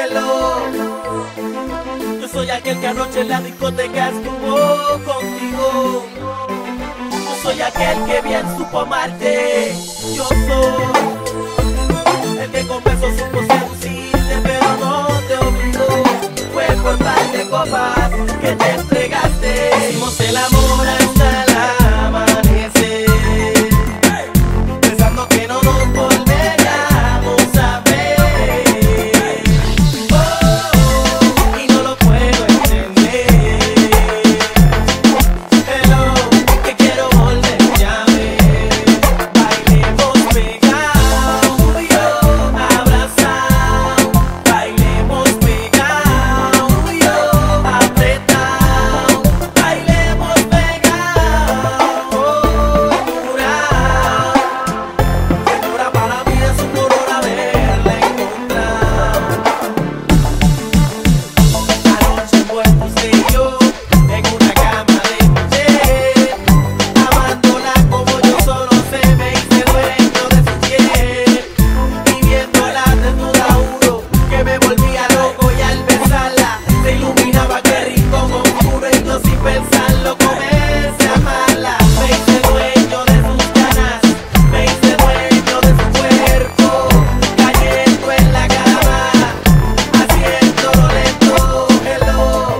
Hello, yo soy aquel que anoche en la discoteca estuvo contigo. Yo soy aquel que bien supo amarte. Yo soy el que con besos supo seducirte, pero no te obligó. Fue por par de copas que te entregaste. Hicimos el amor hasta el amanecer, pensando que no nos volveríamos a ver. Oh, y no lo puedo entender. Hello, que quiero volverte a ver. Bailemos pegados, tú y yo abrazados. Bailemos pegados, tú y yo apretados. Bailemos pegados, jurado. Señora, para mí es un honor haberla encontrado. Anoche envueltos usted y yo en una cama de mujer, amándola como yo solo sé, me hice dueño de su piel. Y viéndola desnuda juro que me volvía loco, y al besarla se iluminaba aquel rincón oscuro, y yo sin pensarlo comencé a amarla. Me hice dueño de sus ganas, me hice dueño de su cuerpo, cayendo en la cama, haciéndolo lento. Hello,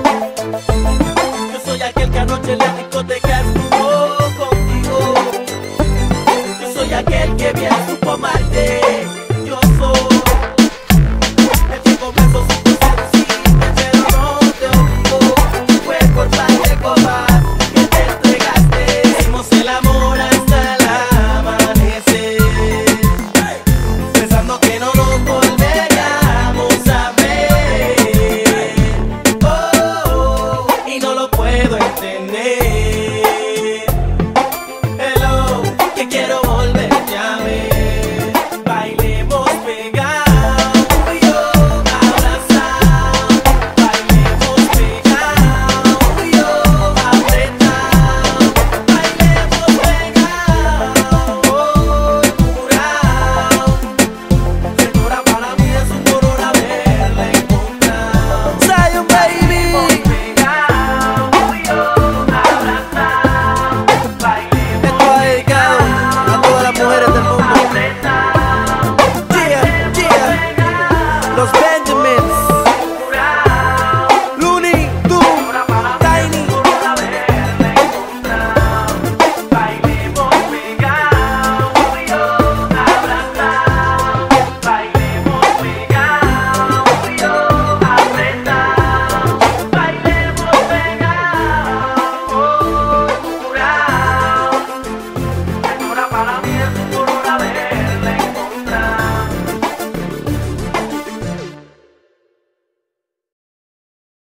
yo soy aquel que anoche en la discoteca estuvo contigo. Yo soy aquel que bien supo amarte. Yo soy el que con besos supo seducirte, pero no te obligó. Fue por par de copas que te entregaste. Hicimos el amor hasta el amanecer, pensando que no nos volveríamos a ver. Oh, y no lo puedo entender.